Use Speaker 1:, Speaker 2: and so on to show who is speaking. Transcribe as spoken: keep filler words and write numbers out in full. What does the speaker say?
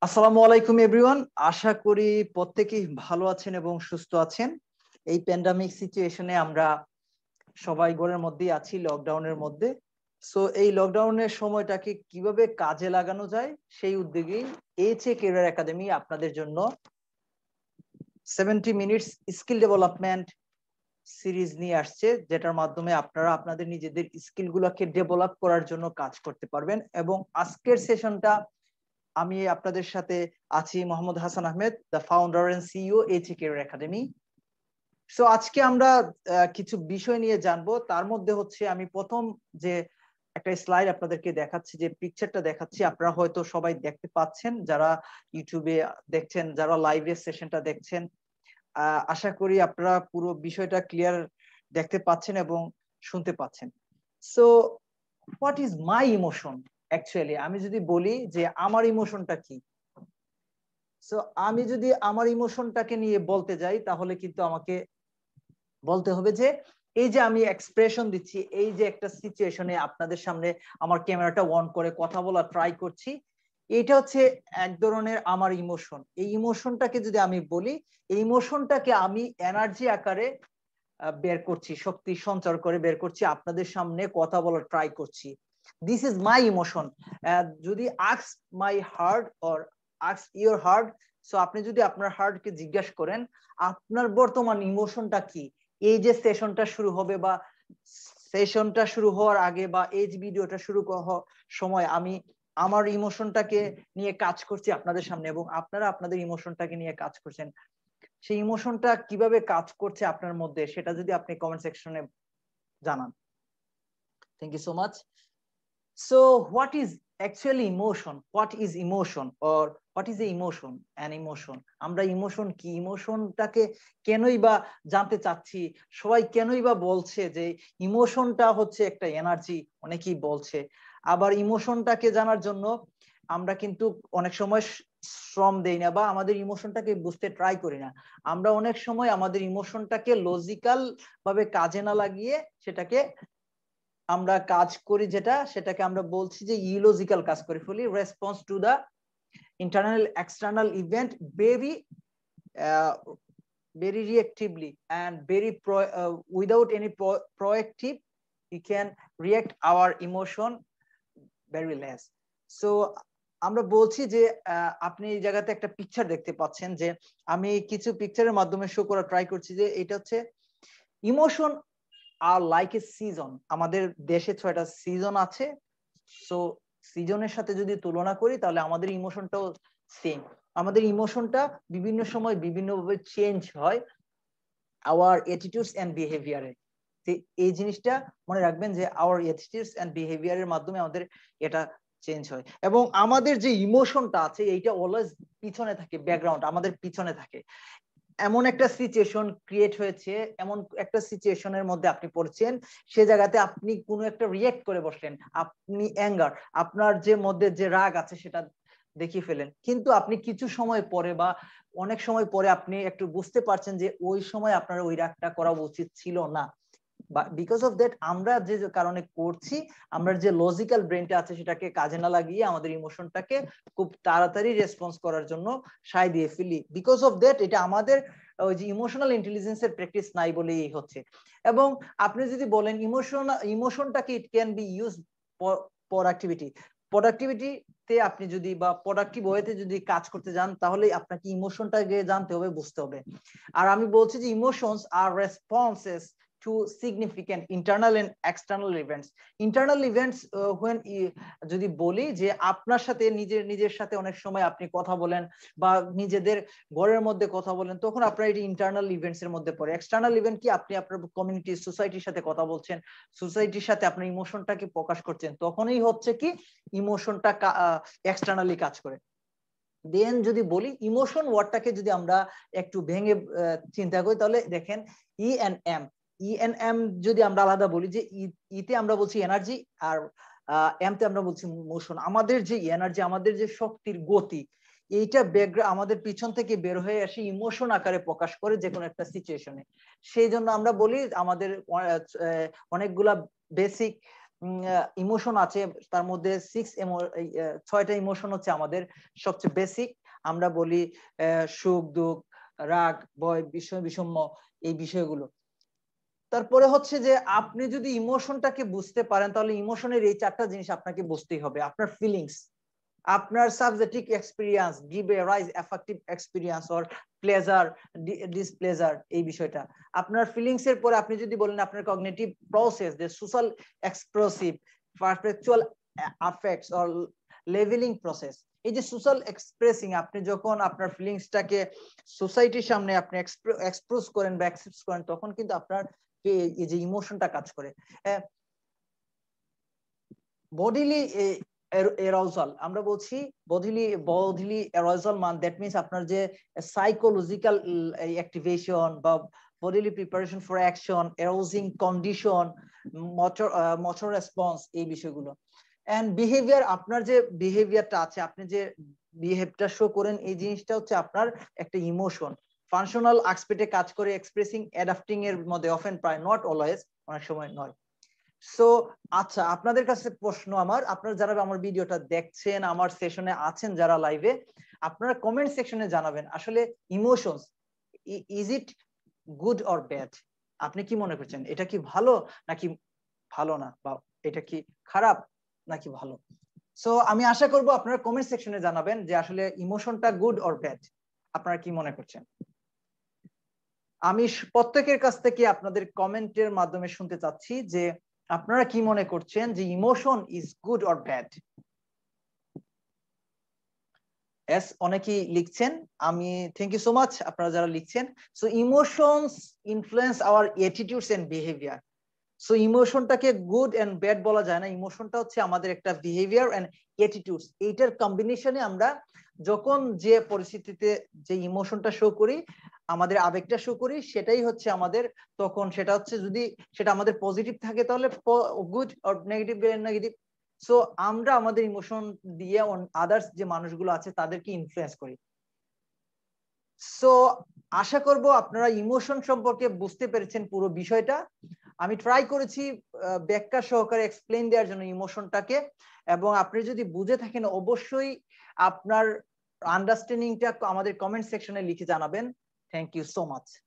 Speaker 1: আসসালামু আলাইকুম এভরিওয়ান, আশা করি প্রত্যেকেই ভালো আছেন এবং সুস্থ আছেন। এই প্যান্ডামিক সিচুয়েশনে আমরা সবাই ঘরের মধ্যেই আছি, লকডাউনের মধ্যে। সো এই লকডাউনের সময়টাকে কিভাবে কাজে লাগানো যায় সেই উদ্যোগেই এইচএ ক্যারিয়ার একাডেমি আপনাদের জন্য seventy minutes skill development series নিয়ে আসছে, যেটার মাধ্যমে আপনারা আপনাদের নিজেদের স্কিলগুলোকে ডেভেলপ করার জন্য কাজ করতে পারবেন। এবং আজকের সেশনটা আমি আপনাদের সাথে আছি Mohammad Hasan Ahmed, the founder and CEO HA career academy. So আজকে আমরা কিছু বিষয় নিয়ে জানবো। তার মধ্যে হচ্ছে আমি প্রথম যে একটা স্লাইড আপনাদেরকে দেখাচ্ছি, যে পিকচারটা দেখাচ্ছি, আপনারা হয়তো সবাই দেখতে পাচ্ছেন, যারা ইউটিউবে দেখছেন, যারা লাইভে সেশনটা দেখছেন। আহ আশা করি আপনারা পুরো বিষয়টা ক্লিয়ার দেখতে পাচ্ছেন এবং শুনতে পাচ্ছেন। So what is my emotion? Actually আমি যদি বলি যে আমার ইমোশনটা কি, সো আমি যদি আমার ইমোশনটাকে নিয়ে বলতে যাই তাহলে কিন্তু আমাকে বলতে হবে যে এই যে আমি এক্সপ্রেশন দিচ্ছি, এই যে একটা সিচুয়েশনে আপনাদের সামনে আমার ক্যামেরাটা অন করে কথা বলা ট্রাই করছি, এটা হচ্ছে এক ধরনের আমার ইমোশন। এই ইমোশনটাকে যদি আমি বলি, এই ইমোশনটাকে আমি এনার্জি আকারে বের করছি, শক্তি সঞ্চার করে বের করছি, আপনাদের সামনে কথা বলা ট্রাই করছি। This is my emotion. যদি ask my heart or ask your heart, so আপনি যদি আপনার হার্টকে জিজ্ঞাসা করেন আপনার বর্তমান ইমোশনটা কি, এই যে সেশনটা শুরু হবে বা সেশনটা শুরু হওয়ার আগে বা এই যে ভিডিওটা শুরু হওয়ার সময় আমি আমার ইমোশনটাকে নিয়ে কাজ করছি আপনাদের সামনে, এবং আপনারা আপনাদের ইমোশনটাকে নিয়ে কাজ করছেন। সেই ইমোশনটা কিভাবে কাজ করছে আপনার মধ্যে সেটা যদি আপনি কমেন্ট সেকশনে জানান। Thank you so much. So what is actually emotion? What is emotion or what is a emotion? An emotion, আমরা ইমোশন কি, ইমোশনটাকে কেনই বা জানতে চাচ্ছি, সবাই কেনই বা বলছে যে ইমোশনটা হচ্ছে একটা এনার্জি, অনেকেই বলছে। আবার ইমোশনটাকে জানার জন্য আমরা কিন্তু অনেক সময় শ্রম দেই না বা আমাদের ইমোশনটাকে বুঝতে ট্রাই করি না। আমরা অনেক সময় আমাদের ইমোশনটাকে লজিক্যাল ভাবে কাজে না লাগিয়ে সেটাকে আমরা কাজ করি, যেটা সেটাকে আমরা বলছি যে ইলজিক্যাল কাজ করে ফেলি। Response to the internal external event very very reactively and very pro, uh, without any pro, proactive, we can react our emotion very less. So আমরা বলছি যে আপনি এই জায়গাতে একটা পিকচার দেখতে পাচ্ছেন, যে আমি কিছু পিকচারের মাধ্যমে শো করা ট্রাই করছি যে এটা হচ্ছে ইমোশন আর লাইক এ সিজন। আমাদের দেশে ছয়টা সিজন আছে, সো সিজনের সাথে যদি তুলনা করি তাহলে আমাদের ইমোশনটাও সেম। আমাদের ইমোশনটা বিভিন্ন সময় বিভিন্নভাবে চেঞ্জ হয় আওয়ার অ্যাটিটিউডস এন্ড বিহেভিয়ারে। এই জিনিসটা মনে রাখবেন যে আওয়ার অ্যাটিটিউডস এন্ড বিহেভিয়ারের মাধ্যমে আমাদের এটা চেঞ্জ হয়। এবং আমাদের যে ইমোশনটা আছে এইটা অলওয়েজ পিছনে থাকে, ব্যাকগ্রাউন্ড আমাদের পিছনে থাকে। এমন একটা সিচুয়েশন ক্রিয়েট হয়েছে, এমন একটা সিচুয়েশনের মধ্যে আপনি পড়ছেন, সে জায়গাতে আপনি কোনো একটা রিয়েক্ট করে বসলেন, আপনি অ্যাঙ্গার, আপনার যে মধ্যে যে রাগ আছে সেটা দেখিয়ে ফেলেন, কিন্তু আপনি কিছু সময় পরে বা অনেক সময় পরে আপনি একটু বুঝতে পারছেন যে ওই সময় আপনার ওই রাগটা করা উচিত ছিল না। বিকজ অফ দ্যাট আমরা যে কারণে করছি, আমরা যে লজিক্যাল ব্রেনটা আছে সেটাকে কাজে না লাগিয়ে আমাদের ইমোশনটাকে খুব তাড়াতাড়ি রেসপন্স করার জন্য সায় দিয়ে ফেলি। বিকজ অফ দ্যাট এটা আমাদের ওই যে ইমোশনাল ইন্টেলিজেন্সের প্র্যাকটিস নাই বলেই হচ্ছে। এবং আপনি যদি বলেন ইমোশন ইমোশনটাকে it can be use productivity, প্রোডাক্টিভিটিতে আপনি যদি বা প্রোডাক্টিভ ওয়েতে যদি কাজ করতে যান তাহলে আপনাকে ইমোশনটাকে জানতে হবে, বুঝতে হবে। আর আমি বলছি যে ইমোশনস আর responses to significant internal and external events. Internal events uh, when যদি বলি যে আপনার সাথে নিজের নিজের সাথে অনেক সময় আপনি কথা বলেন বা নিজেদের ঘরের মধ্যে কথা বলেন, তখন আপনার এটি ইন্টারনাল ইভেন্টস এর মধ্যে পড়ে। এক্সটার্নাল ইভেন্ট কি, আপনি আপনার কমিউনিটি সোসাইটির সাথে কথা বলছেন, সোসাইটির সাথে আপনার ইমোশনটাকে প্রকাশ করছেন, তখনই হচ্ছে কি ইমোশনটা এক্সটার্নালি কাজ করে। দেন যদি বলি ইমোশন ওয়ার্ডটাকে যদি আমরা একটু ভেঙে চিন্তা করি তাহলে দেখেন E and M, E and M যদি আমরা আলাদা বলি, যে ইতে আমরা বলছি এনার্জি আর এম তে আমরা বলছি মোশন। আমাদের যে এনার্জি, আমাদের যে শক্তির গতি, এইটা ব্যাকগ্রাউন্ড আমাদের পিছন থেকে বের হয়ে আসে ইমোশন আকারে প্রকাশ করে যে কোনো একটা সিচুয়েশনে। সেই জন্য আমরা বলি আমাদের অনেকগুলা বেসিক ইমোশন আছে, তার মধ্যে সিক্স ছয়টা ইমোশন হচ্ছে আমাদের সবচেয়ে বেসিক। আমরা বলি সুখ, দুঃখ, রাগ, ভয়, বিষয় বিষম্য, এই বিষয়গুলো। তারপরে হচ্ছে যে আপনি যদি ইমোশনটাকে বুঝতে পারেন তাহলে ইমোশনের এই চারটা জিনিস আপনাকে বুঝতেই হবে। আপনার ফিলিংস, আপনার subjective experience, give a rise affective experience or pleasure, displeasure, এই বিষয়টা আপনার ফিলিংস এর পরে আপনি যদি বলেন আপনার কগনিটিভ প্রসেস, যে social expressive, perpetual affects or levelling process. এই যে সোশ্যাল এক্সপ্রেসিং, আপনি যখন আপনার ফিলিংসটাকে সোসাইটির সামনে আপনি এক্সপ্রেস করেন বা অ্যাকসেপ্ট করেন, তখন কিন্তু আপনার এই যে ইমোশনটা কাজ করে। বডিলি এরোজাল, আমরা বলছি বডিলি বডিলি এরোজাল মান, দ্যাট মিনস আপনার যে সাইকোলজিক্যাল অ্যাক্টিভেশন বা bodily preparation for action, arousing condition, motor uh, motor response, এই বিষয়গুলো। and behavior, আপনার যে বিহেভিয়ারটা আছে, আপনি যে বিহেভটা শো করেন, এই জিনিসটা হচ্ছে আপনার একটা ইমোশন। ফাংশনাল অ্যাসপেক্টে কাজ করে, এক্সপ্রেসিং, অ্যাডাপ্টিং এর মধ্যে, অফেন প্রায়, নট অলওয়েজ, অনেক সময় নয়। সো আচ্ছা, আপনাদের কাছে প্রশ্ন আমার, আপনারা যারা আমার ভিডিওটা দেখছেন, আমার সেশনে আছেন যারা লাইভে, আপনারা কমেন্ট সেকশনে জানাবেন আসলে emotions is it good or bad? আপনি কি মনে করছেন, এটা কি ভালো নাকি ভালো না, বা এটা কি খারাপ নাকি ভালো? সো আমি আশা করব আপনারা কমেন্ট সেকশনে জানাবেন যে আসলে ইমোশনটা গুড অর ব্যাড, আপনারা কি মনে করছেন। আমি প্রত্যেকের কাছ থেকে আপনাদের কমেন্টের মাধ্যমে শুনতে চাচ্ছি যে আপনারা কি মনে করছেন যে emotion is good or bad. এস অনেকেই লিখছেন, আমি থ্যাংক ইউ সো মাচ আপনারা যারা লিখছেন। So emotions influence our attitudes and behaviour. So ইমোশনটাকে গুড এন্ড ব্যাড বলা যায় না, ইমোশনটা হচ্ছে আমাদের একটা বিহেভিয়ার এন্ড অ্যাটিটিউডস, এইটার কম্বিনেশনে আমরা যখন যে পরিস্থিতিতে যে ইমোশনটা শো করি, আমাদের আবেগটা শো করি, সেটাই হচ্ছে আমাদের, তখন সেটা হচ্ছে যদি সেটা আমাদের পজিটিভ থাকে তাহলে গুড, আর নেগেটিভ নেগেটিভ। সো আমরা আমাদের ইমোশন দিয়ে আদার্স যে মানুষগুলো আছে তাদেরকে ইনফ্লুয়েন্স করি। সো আশা করব আপনারা ইমোশন সম্পর্কে বুঝতে পেরেছেন পুরো বিষয়টা। আমি ট্রাই করেছি ব্যাখ্যা সহকারে এক্সপ্লেইন দেওয়ার জন্য ইমোশনটাকে, এবং আপনি যদি বুঝে থাকেন অবশ্যই আপনার আন্ডারস্ট্যান্ডিংটা আমাদের কমেন্ট সেকশনে লিখে জানাবেন। Thank you so much.